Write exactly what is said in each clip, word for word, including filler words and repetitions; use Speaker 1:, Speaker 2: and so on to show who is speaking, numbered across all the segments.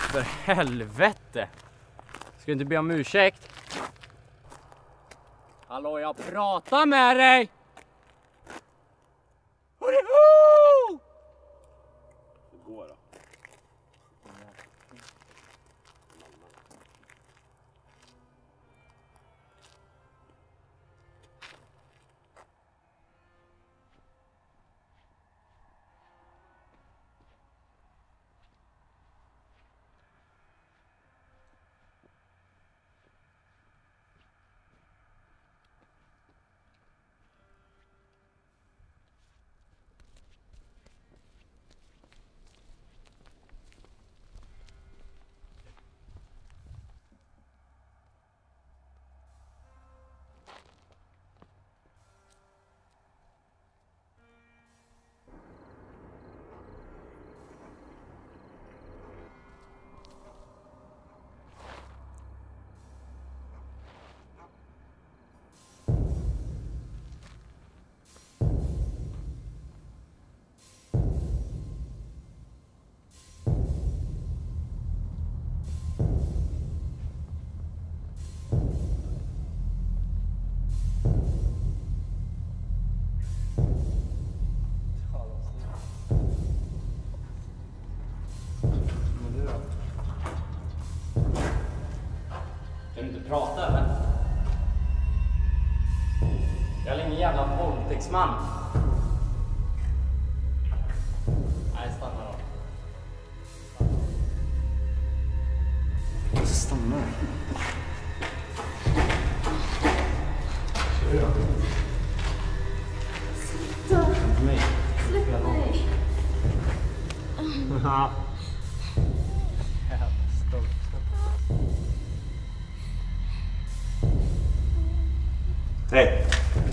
Speaker 1: För helvete. Ska du inte be om ursäkt? Hallå, jag pratar med dig! Hurriho!
Speaker 2: Det går då.
Speaker 1: Kan du inte prata eller? Jag är ingen jävla våldtäktsman. Nej, stanna då.
Speaker 2: Stanna.
Speaker 3: Sluta.
Speaker 1: Mig.
Speaker 3: Släpp mig.
Speaker 1: Ja. Jävla stolt.
Speaker 2: Hej!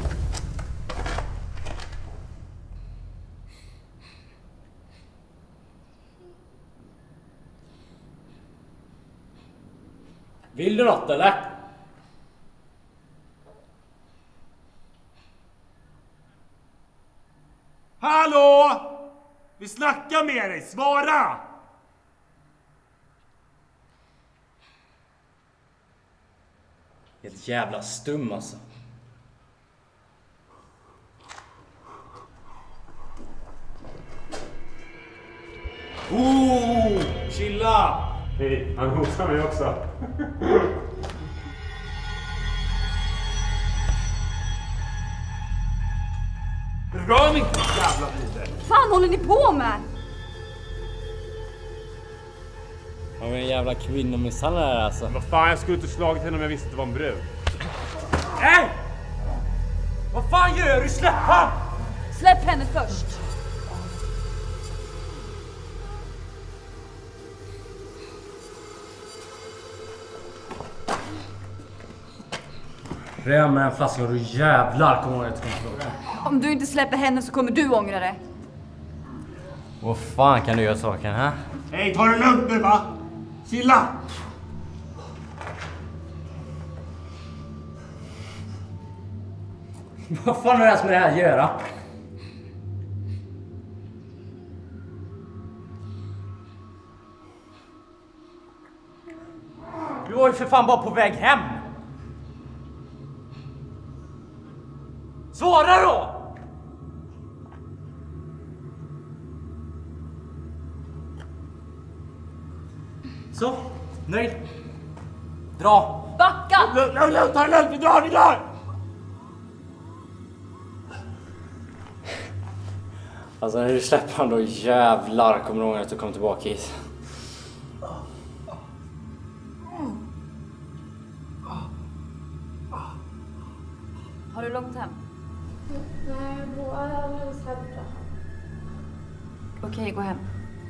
Speaker 1: Vill du något eller?
Speaker 2: Hallå! Vi snackar med dig, svara!
Speaker 1: Helt jävla stum alltså.
Speaker 2: Oh, chilla!
Speaker 4: Hej, han hotar mig också.
Speaker 2: Rör mig inte, jävla vidare!
Speaker 3: Fan håller ni på med?
Speaker 1: Jag är en jävla kvinnomisshandlare alltså.
Speaker 4: Vad fan, jag skulle inte slagit henne om jag visste att det var en brud.
Speaker 2: Nej! Vad fan gör du? Släpp han!
Speaker 3: Släpp henne först.
Speaker 1: Rör med en flaska och du jävlar kommer ihåg att du kommer tillbaka.
Speaker 3: Om du inte släpper henne så kommer du ångra det.
Speaker 1: Vad fan kan du göra saken här?
Speaker 2: Hej, ta det lugnt nu va? Chilla!
Speaker 1: Vad fan är det här som är det här att göra? Du var ju för fan bara på väg hem. Svara då! Så, nöjd. Dra.
Speaker 3: Backa!
Speaker 2: Lugnt, lugnt, lugnt, ta det lugnt, vi drar, vi drar!
Speaker 1: Alltså när du släpper han då jävlar kommer du ihåg att du kom tillbaka hit.
Speaker 3: Har du långt hem?
Speaker 5: Nej, jag bor alldeles hemma.
Speaker 3: Okej, gå hem.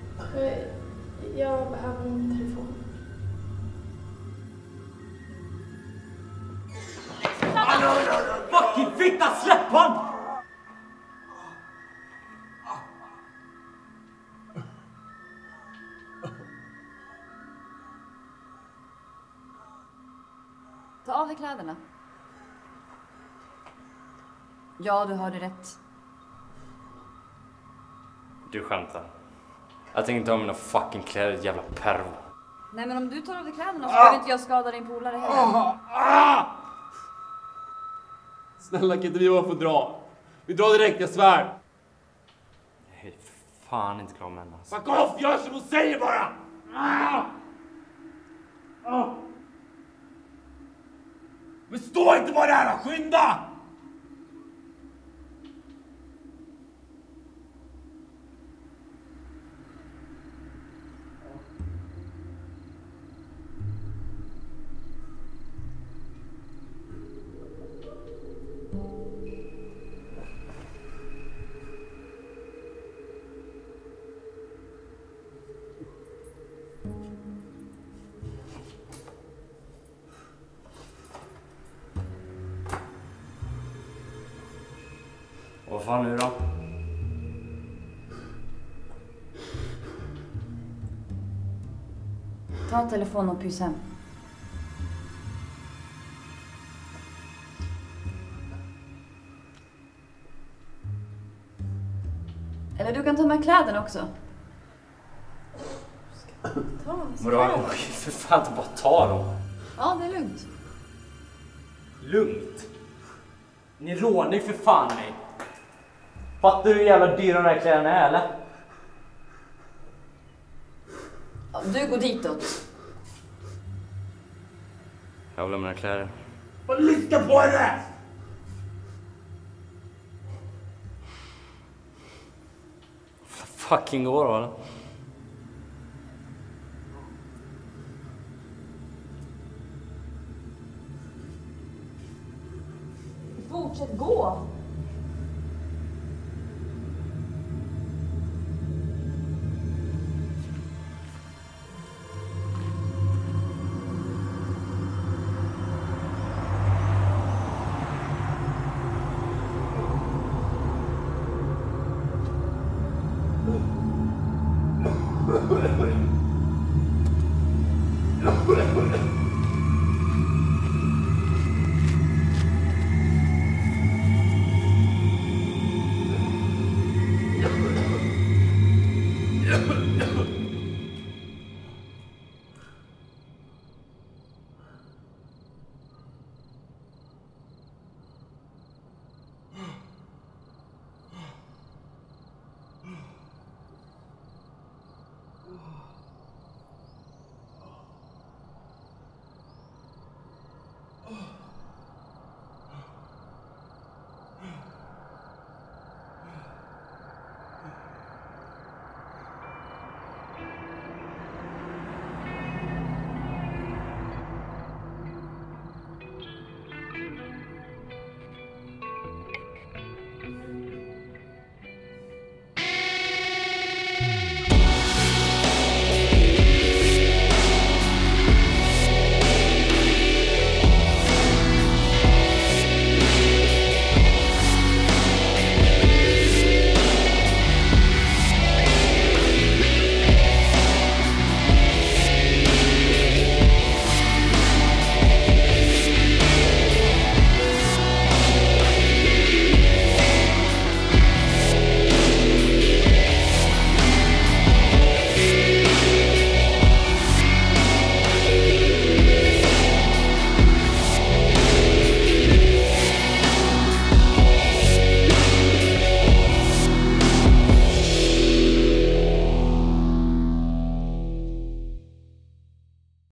Speaker 5: Jag behöver min telefon.
Speaker 2: Fucking fitta, släpp han!
Speaker 3: Ta av dig kläderna. Ja, du hörde rätt.
Speaker 1: Du skämtar. Jag tänkte inte ha mina fucking kläder, jävla pervo.
Speaker 3: Nej, men om du tar av dig kläderna så behöver inte jag skada din polare heller.
Speaker 2: Ah, ah! Snälla, kan inte vi bara få dra? Vi drar direkt, jag svär.
Speaker 1: Jag är fan inte klar med henne alltså.
Speaker 2: Fuck off, gör som hon säger bara! Ah! Ah! Men stå inte bara där, skynda!
Speaker 1: Vad fan nu då?
Speaker 3: Ta telefon och pys hem. Eller du kan ta med kläderna också.
Speaker 5: Ta hans
Speaker 1: Vadå?
Speaker 5: kläder.
Speaker 1: Oj, för fan inte bara ta dem.
Speaker 3: Ja, det är lugnt.
Speaker 1: Lugnt. Ni rånar för fan mig. Fattar du hur jävla dyra de här kläderna är, eller?
Speaker 3: Ja, du går ditåt.
Speaker 1: Jag vill ha mina kläder.
Speaker 2: Bara lyssna på henne!
Speaker 1: Fucking går då, eller?
Speaker 3: Fortsätt gå.